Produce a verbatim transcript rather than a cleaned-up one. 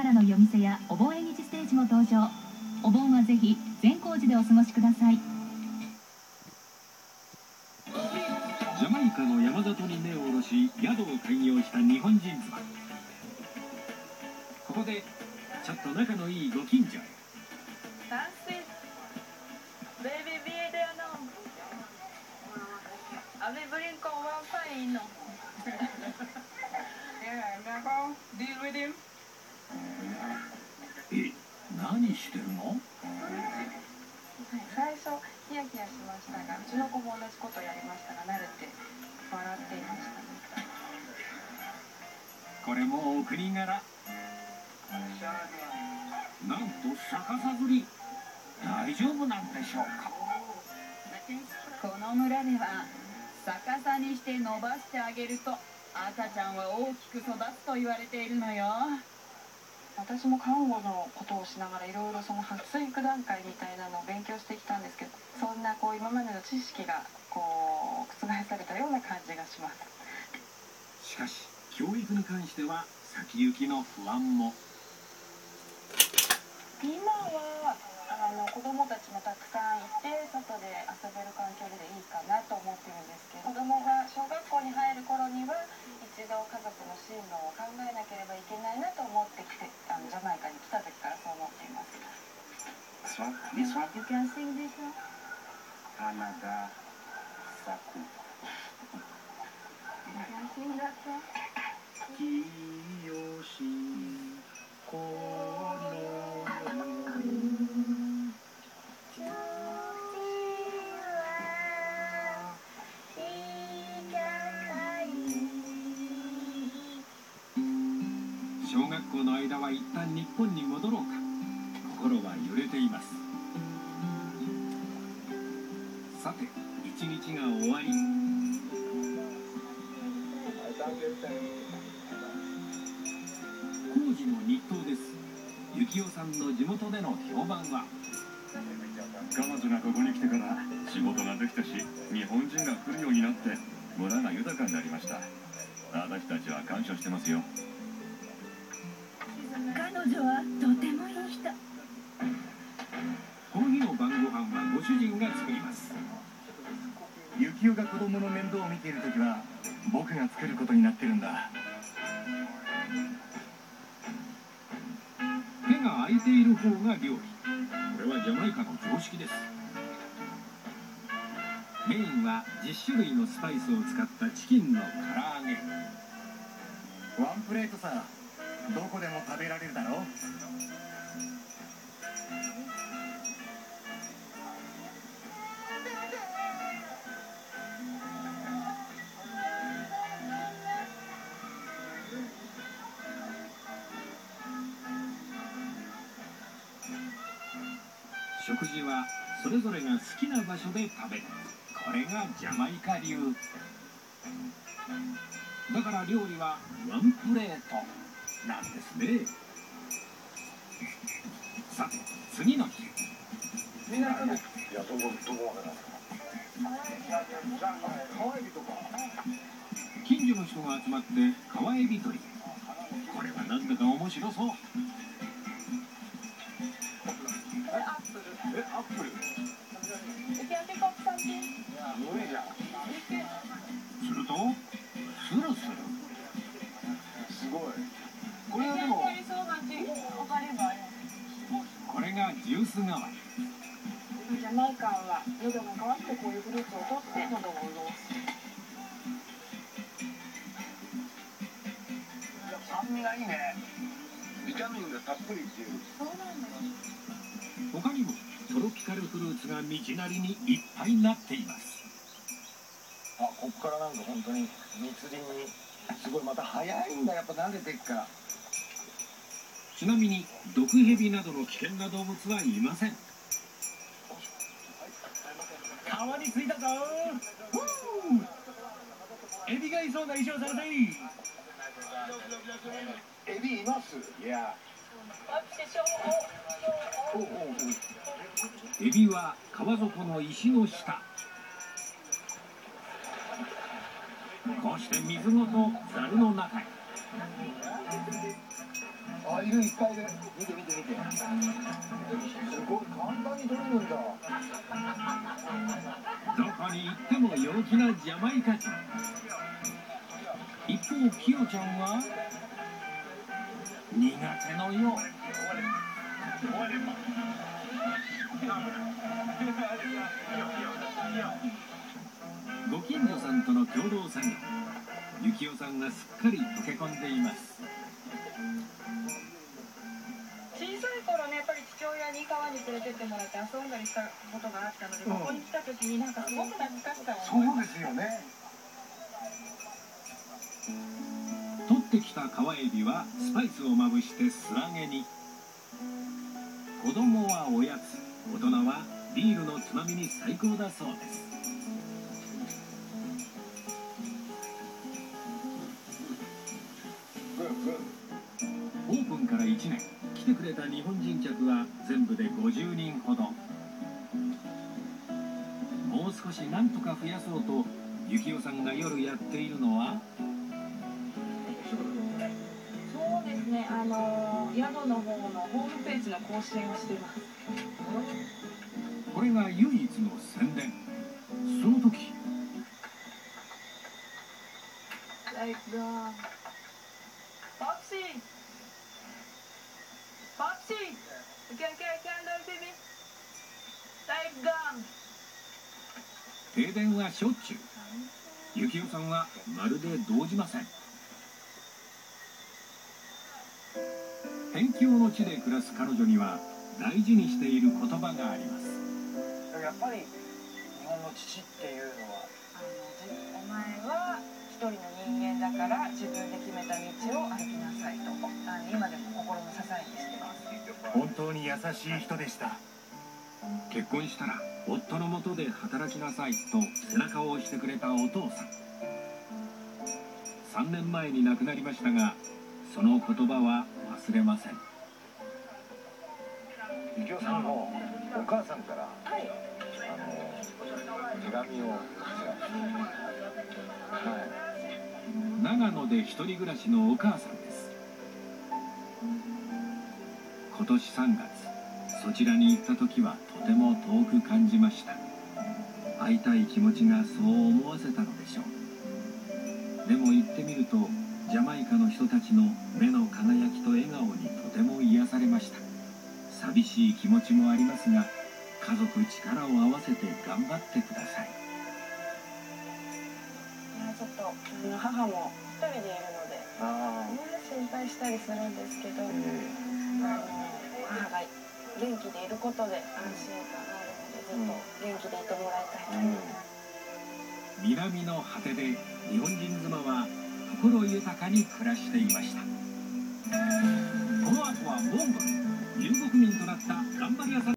がらの夜店やお盆縁日ステージも登場。お盆はぜひ善光寺でお過ごしください。 ジャマイカの山里に根を下ろし宿を開業した日本人妻。ここでちょっと仲のいいご近所へ。 Baby, vi det någon? Ja, vi vill inte komma på in. Yeah, go deal with him. え、何してるの？ 最初ヒヤヒヤしましたが、うちの子も同じことをやりましたが、慣れて笑っていましたね。 これもお国柄。なんと逆さずり。大丈夫なんでしょうか。 この村では逆さにして伸ばしてあげると赤ちゃんは大きく育つと言われているのよ。私も看護のことをしながらいろいろその発育段階みたいなのを勉強してきたんですけど、そんなこう今までの知識がこう覆されたような感じがします。 しかし教育に関しては先行きの不安も。 今はあの子供たちもたくさんいて外で遊べる環境でいいかなと思ってるんですけど、子供が小学校に入る頃には一度家族の進路を考えなければいけないなと思ってきて、あのジャマイカに来た時からそう思っています。This one? You can sing this one? Canada Saku. You can sing that one? 清しこの小学校の間は一旦日本に戻ろうか。心は揺れています。さて一日が終わり、工事の日当です。幸男さんの地元での評判は。 彼女がここに来てから仕事ができたし、日本人が来るようになって村が豊かになりました。私たちは感謝してますよ。 彼女はとてもいい人。 この日の晩ご飯はご主人が作ります。 幸男が子供の面倒を見ているときは僕が作ることになってるんだ。 手が空いている方が料理。これはジャマイカの常識です。メインはじゅっしゅるいのスパイスを使ったチキンの唐揚げ。 ワンプレートさ、どこでも食べられるだろう。 食事はそれぞれが好きな場所で食べる。これがジャマイカ流。だから料理はワンプレートなんですね。さて次の日。みんな行くの？いや、どこ、どこまでなんですか？川エビとか。近所の人が集まって川エビ取り。これはなんだか面白そう。 え、アップル。 するとスルスル。 すごい。 これはでもこれがジュース代わり。 ジャマイカンは喉が渇くとこういうフルーツを取って喉を潤す。 酸味がいいね。ビタミンがたっぷりっていう。 そうなんです。 他にもトロピカルフルーツが道なりにいっぱいになっています。 あ、こっからなんか本当に密林にすごいまた早いんだ。やっぱ慣れてっから。 ちなみに毒蛇などの危険な動物はいません。 川に着いたぞー。エビがいそうな衣装されていい。エビいます。いや。おうおうおう。 エビは川底の石の下。こうして水ごとザルの中へ。 あ、いる、いっぱいいる。見て見て見て。すごい簡単に取れるんだ。 どこに行っても陽気なジャマイカ人。一方キヨちゃんは苦手のよう。ご近所さんとの共同作業。ゆきおさんがすっかり溶け込んでいます。 小さい頃ね、やっぱり父親に川に連れてってもらって遊んだりしたことがあったので、ここに来た時になんかすごく懐かしさを思います。 そうですよね。 取ってきた川エビはスパイスをまぶして素揚げに。子供はおやつ、大人はビールのつまみに最高だそうです。オープンからいちねん、来てくれた日本人客は全部でごじゅうにんほど。もう少しなんとか増やそうと、ゆきおさんが夜やっているのは、 そうですね、あの宿の方のホームページの更新をしています。 これが唯一の宣伝。その時、 Like the Popsy, Popsy, you can carry candle, baby. Like gum. 停電はしょっちゅう。ゆきおさんはまるで動じません。辺境の地で暮らす彼女には大事にしている言葉があります。 やっぱり日本の父っていうのは、 あのお前は一人の人間だから自分で決めた道を歩きなさいと、あの今でも心の支えにしてます。 本当に優しい人でした。 結婚したら夫の下で働きなさいと背中を押してくれたお父さん。さんねんまえに亡くなりましたが、その言葉は忘れません。 ゆきおさんのお母さんから、 はい。 あの手紙を、はい、 長野で一人暮らしのお母さんです。今年さんがつ、そちらに行った時はとても遠く感じました。会いたい気持ちがそう思わせたのでしょう。でも行ってみると、ジャマイカの人たちの目の輝きと笑顔にとても癒されました。寂しい気持ちもありますが、家族力を合わせて頑張ってください。 いやちょっとあの母も一人でいるので、 あね、心配したりするんですけど、 ー、えあの母が元気でいることで安心感があるので、ずっと元気でいてもらいたいと思います。 南の果てで日本人妻は心豊かに暮らしていました。この後はモンゴル、遊牧民となった頑張り屋さん